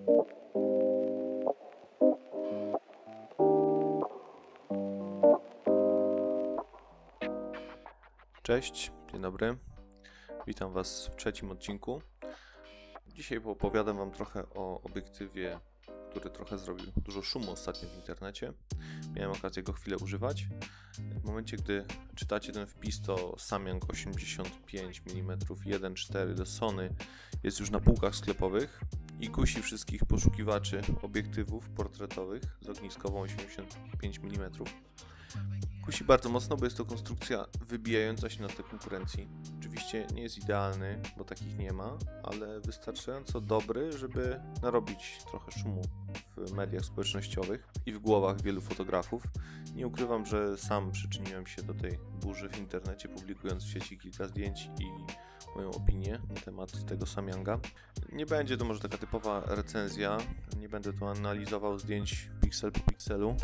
Cześć, dzień dobry. Witam Was w trzecim odcinku. Dzisiaj opowiadam Wam trochę o obiektywie, który trochę zrobił dużo szumu ostatnio w internecie. Miałem okazję go chwilę używać. W momencie, gdy czytacie ten wpis, to Samyang 85 mm 1.4 do Sony jest już na półkach sklepowych i kusi wszystkich poszukiwaczy obiektywów portretowych z ogniskową 85 mm. Kusi bardzo mocno, bo jest to konstrukcja wybijająca się na tle konkurencji. Oczywiście nie jest idealny, bo takich nie ma, ale wystarczająco dobry, żeby narobić trochę szumu w mediach społecznościowych i w głowach wielu fotografów. Nie ukrywam, że sam przyczyniłem się do tej burzy w internecie, publikując w sieci kilka zdjęć i moją opinię na temat tego Samyanga. Nie będzie to może taka typowa recenzja, nie będę tu analizował zdjęć piksel po pikselu.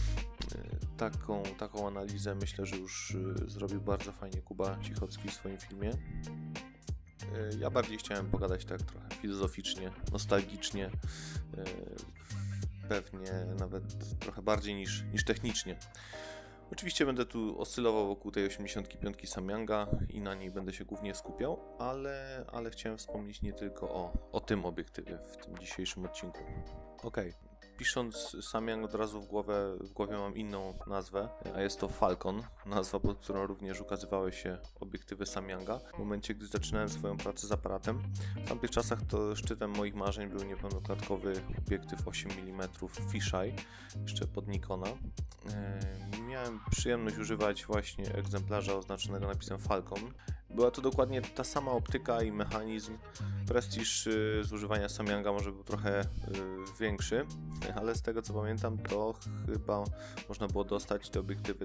Taką analizę myślę, że już zrobił bardzo fajnie Kuba Cichocki w swoim filmie. Ja bardziej chciałem pogadać tak trochę filozoficznie, nostalgicznie, pewnie nawet trochę bardziej niż technicznie. Oczywiście będę tu oscylował wokół tej 85 Samyanga i na niej będę się głównie skupiał, ale chciałem wspomnieć nie tylko o tym obiektywie w tym dzisiejszym odcinku. Pisząc Samyang od razu w głowie mam inną nazwę, a jest to Falcon, nazwa, pod którą również ukazywały się obiektywy Samyanga. W momencie, gdy zaczynałem swoją pracę z aparatem, w tamtych czasach to szczytem moich marzeń był niepełnoklatkowy obiektyw 8 mm fisheye, jeszcze pod Nikona. Miałem przyjemność używać właśnie egzemplarza oznaczonego napisem Falcon. Była to dokładnie ta sama optyka i mechanizm. Prestiż z używania Samyanga może był trochę większy, ale z tego co pamiętam, to chyba można było dostać te obiektywy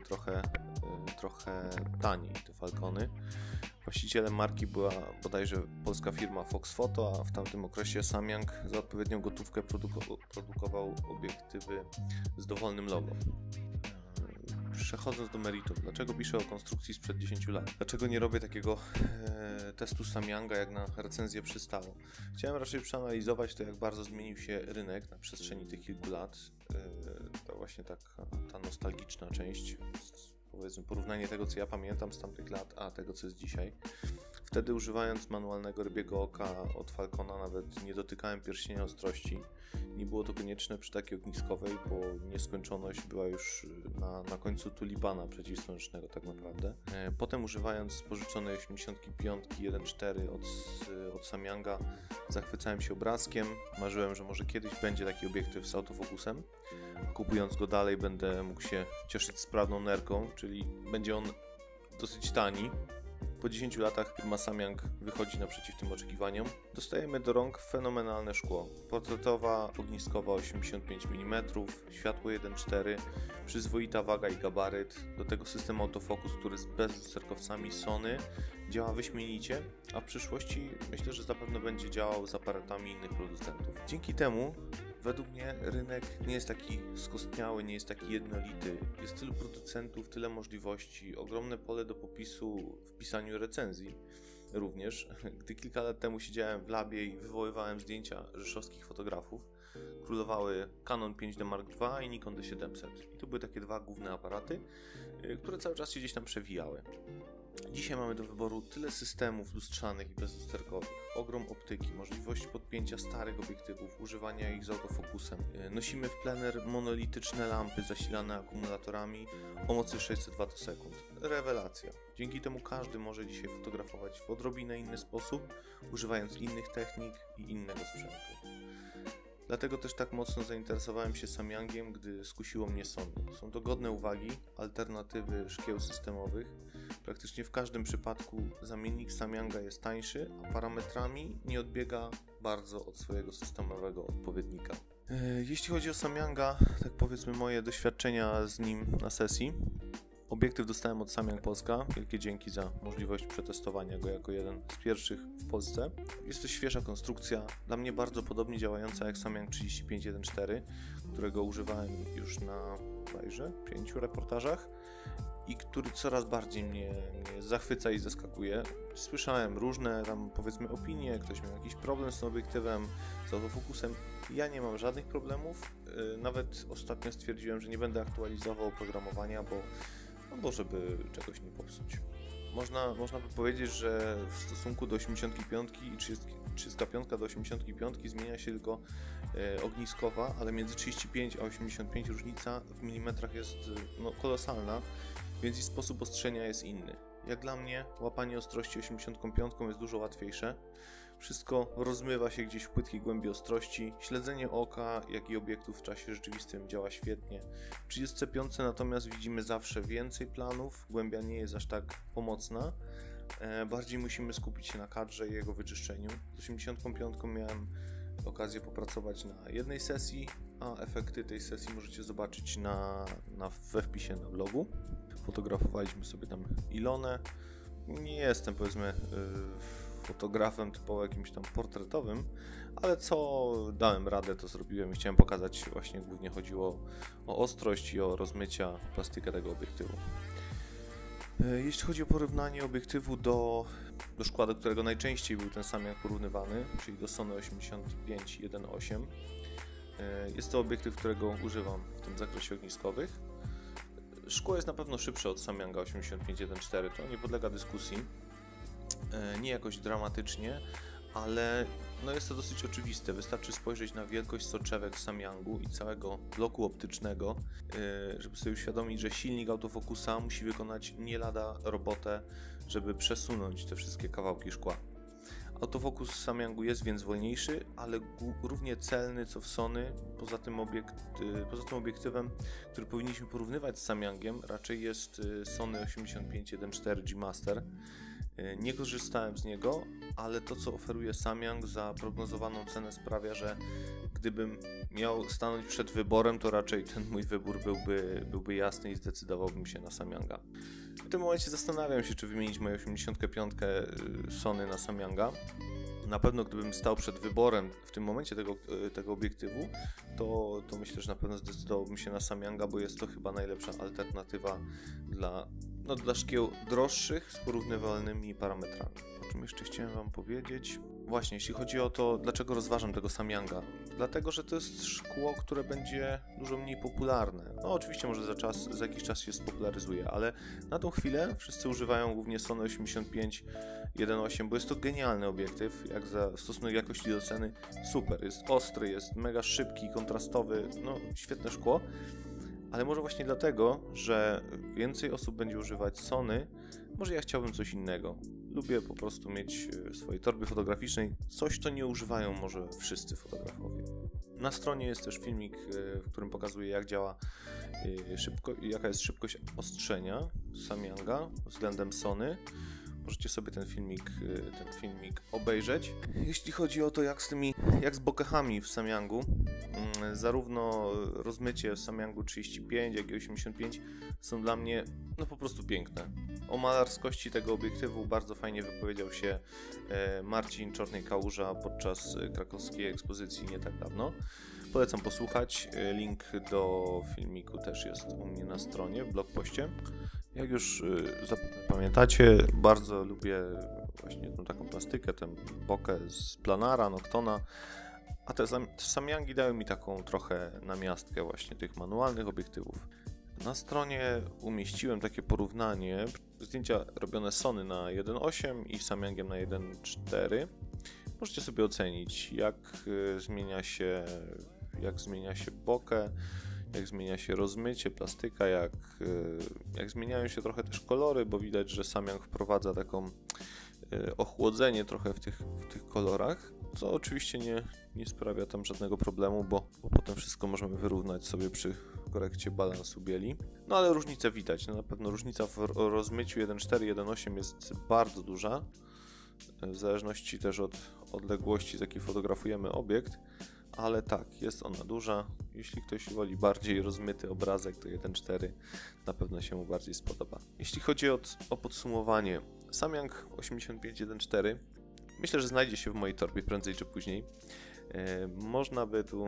trochę taniej, te Falcony. Właścicielem marki była bodajże polska firma Fox Photo, a w tamtym okresie Samyang za odpowiednią gotówkę produkował obiektywy z dowolnym logo. Przechodząc do meritum, dlaczego piszę o konstrukcji sprzed 10 lat? Dlaczego nie robię takiego testu Samyanga, jak na recenzję przystało? Chciałem raczej przeanalizować to, jak bardzo zmienił się rynek na przestrzeni tych kilku lat. To właśnie ta nostalgiczna część, powiedzmy porównanie tego, co ja pamiętam z tamtych lat, a tego, co jest dzisiaj. Wtedy, używając manualnego rybiego oka od Falcona, nawet nie dotykałem pierścienia ostrości. Nie było to konieczne przy takiej ogniskowej, bo nieskończoność była już na końcu tulipana przeciwsłonecznego tak naprawdę. Potem, używając pożyczonej 85 1.4 od Samyanga, zachwycałem się obrazkiem. Marzyłem, że może kiedyś będzie taki obiektyw z autofokusem. Kupując go dalej, będę mógł się cieszyć sprawną nerką, czyli będzie on dosyć tani. Po 10 latach firma Samyang wychodzi naprzeciw tym oczekiwaniom. Dostajemy do rąk fenomenalne szkło. Portretowa, ogniskowa 85 mm, światło 1.4, przyzwoita waga i gabaryt. Do tego system autofokus, który z bezlusterkowcami Sony działa wyśmienicie, a w przyszłości myślę, że zapewne będzie działał z aparatami innych producentów. Dzięki temu według mnie rynek nie jest taki skostniały, nie jest taki jednolity. Jest tylu producentów, tyle możliwości, ogromne pole do popisu w pisaniu recenzji. Również, gdy kilka lat temu siedziałem w labie i wywoływałem zdjęcia rzeszowskich fotografów, królowały Canon 5D Mark II i Nikon D700. I to były takie dwa główne aparaty, które cały czas się gdzieś tam przewijały. Dzisiaj mamy do wyboru tyle systemów lustrzanych i bezlusterkowych, ogrom optyki, możliwość podpięcia starych obiektywów, używania ich z autofokusem. Nosimy w plener monolityczne lampy zasilane akumulatorami o mocy 600 Wh/s. Rewelacja. Dzięki temu każdy może dzisiaj fotografować w odrobinę inny sposób, używając innych technik i innego sprzętu. Dlatego też tak mocno zainteresowałem się Samyangiem, gdy skusiło mnie Sony. Są to godne uwagi, alternatywy szkieł systemowych. Praktycznie w każdym przypadku zamiennik Samyanga jest tańszy, a parametrami nie odbiega bardzo od swojego systemowego odpowiednika. Jeśli chodzi o Samyanga, tak powiedzmy moje doświadczenia z nim na sesji. Obiektyw dostałem od Samyang Polska. Wielkie dzięki za możliwość przetestowania go jako jeden z pierwszych w Polsce. Jest to świeża konstrukcja, dla mnie bardzo podobnie działająca jak Samyang 35 1.4, którego używałem już na bodajże 5 reportażach i który coraz bardziej mnie zachwyca i zaskakuje. Słyszałem różne tam powiedzmy opinie, ktoś miał jakiś problem z tym obiektywem, z autofokusem. Ja nie mam żadnych problemów, nawet ostatnio stwierdziłem, że nie będę aktualizował oprogramowania, bo żeby czegoś nie popsuć. Można by powiedzieć, że w stosunku do 85 i 35 do 85 zmienia się tylko ogniskowa, ale między 35 a 85 różnica w milimetrach jest kolosalna, więc i sposób ostrzenia jest inny. Jak dla mnie łapanie ostrości 85 jest dużo łatwiejsze. Wszystko rozmywa się gdzieś w płytkiej głębi ostrości. Śledzenie oka, jak i obiektu w czasie rzeczywistym działa świetnie. W 35 natomiast widzimy zawsze więcej planów, głębia nie jest aż tak pomocna. Bardziej musimy skupić się na kadrze i jego wyczyszczeniu. Z 85 miałem okazję popracować na jednej sesji, a efekty tej sesji możecie zobaczyć we wpisie na blogu. Fotografowaliśmy sobie tam Ilonę. Nie jestem, powiedzmy, fotografem typowo jakimś tam portretowym, ale co dałem radę, to zrobiłem i chciałem pokazać, właśnie głównie chodziło o ostrość i o rozmycia, plastykę tego obiektywu. Jeśli chodzi o porównanie obiektywu do szkła, do którego najczęściej był ten sam jak porównywany, czyli do Sony 85 1.8, jest to obiektyw, którego używam w tym zakresie ogniskowych. Szkło jest na pewno szybsze od Samyanga 85 1.4, to nie podlega dyskusji. Nie jakoś dramatycznie, ale jest to dosyć oczywiste. Wystarczy spojrzeć na wielkość soczewek w Samyangu i całego bloku optycznego, żeby sobie uświadomić, że silnik autofokusa musi wykonać nie lada robotę, żeby przesunąć te wszystkie kawałki szkła. Autofokus w Samyangu jest więc wolniejszy, ale równie celny co w Sony. Poza tym obiektywem, który powinniśmy porównywać z Samyangiem, raczej jest Sony 85 1.4 G Master. Nie korzystałem z niego, ale to, co oferuje Samyang za prognozowaną cenę, sprawia, że gdybym miał stanąć przed wyborem, to raczej ten mój wybór byłby jasny i zdecydowałbym się na Samyanga. W tym momencie zastanawiam się, czy wymienić moją 85 Sony na Samyanga. Na pewno gdybym stał przed wyborem w tym momencie tego obiektywu, to myślę, że na pewno zdecydowałbym się na Samyanga, bo jest to chyba najlepsza alternatywa dla szkieł droższych z porównywalnymi parametrami. O czym jeszcze chciałem Wam powiedzieć? Właśnie, jeśli chodzi o to, dlaczego rozważam tego Samyanga. Dlatego, że to jest szkło, które będzie dużo mniej popularne. Oczywiście może za jakiś czas się spopularyzuje, ale na tą chwilę wszyscy używają głównie Sony 85 1.8, bo jest to genialny obiektyw, jak za stosunek jakości do ceny. Super, jest ostry, jest mega szybki, kontrastowy, świetne szkło. Ale może właśnie dlatego, że więcej osób będzie używać Sony, może ja chciałbym coś innego. Lubię po prostu mieć w swojej torbie fotograficznej coś, co nie używają może wszyscy fotografowie. Na stronie jest też filmik, w którym pokazuję, jaka jest szybkość ostrzenia Samyanga względem Sony. Możecie sobie ten filmik obejrzeć. Jeśli chodzi o to, jak z bokehami w Samyangu, zarówno rozmycie w Samyangu 35, jak i 85 są dla mnie po prostu piękne. O malarskości tego obiektywu bardzo fajnie wypowiedział się Marcin Czornej-Kałuża podczas krakowskiej ekspozycji nie tak dawno. Polecam posłuchać. Link do filmiku też jest u mnie na stronie, w blogpoście. Jak już pamiętacie, bardzo lubię właśnie tą taką plastykę, tę bokę z Planara, Noctona, a te Samyangi dały mi taką trochę namiastkę właśnie tych manualnych obiektywów. Na stronie umieściłem takie porównanie, zdjęcia robione Sony na 1.8 i Samyangiem na 1.4. Możecie sobie ocenić, jak zmienia się bokeh, jak zmienia się rozmycie, plastyka, jak zmieniają się trochę też kolory, bo widać, że Samyang wprowadza taką ochłodzenie trochę w tych kolorach, co oczywiście nie sprawia tam żadnego problemu, bo potem wszystko możemy wyrównać sobie przy korekcie balansu bieli. Ale różnicę widać, na pewno różnica w rozmyciu 1.4 i 1.8 jest bardzo duża, w zależności też od odległości, z jakiej fotografujemy obiekt. Ale tak, jest ona duża. Jeśli ktoś woli bardziej rozmyty obrazek, to 1.4 na pewno się mu bardziej spodoba. Jeśli chodzi o podsumowanie, Samyang 85 1.4 myślę, że znajdzie się w mojej torbie prędzej czy później. Można by tu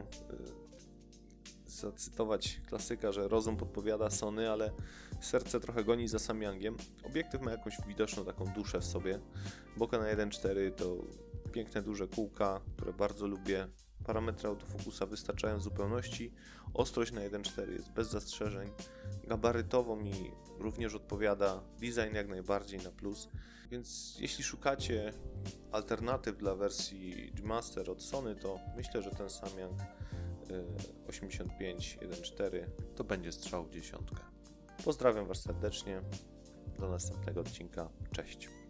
zacytować klasyka, że rozum podpowiada Sony, ale serce trochę goni za Samyangiem. Obiektyw ma jakąś widoczną taką duszę w sobie. Bokeh na 1.4 to piękne duże kółka, które bardzo lubię. parametry autofokusa wystarczają w zupełności, ostrość na 1.4 jest bez zastrzeżeń, gabarytowo mi również odpowiada, design jak najbardziej na plus, więc jeśli szukacie alternatyw dla wersji G-Master od Sony, to myślę, że ten Samyang 85 1.4 to będzie strzał w dziesiątkę. Pozdrawiam Was serdecznie, do następnego odcinka, cześć.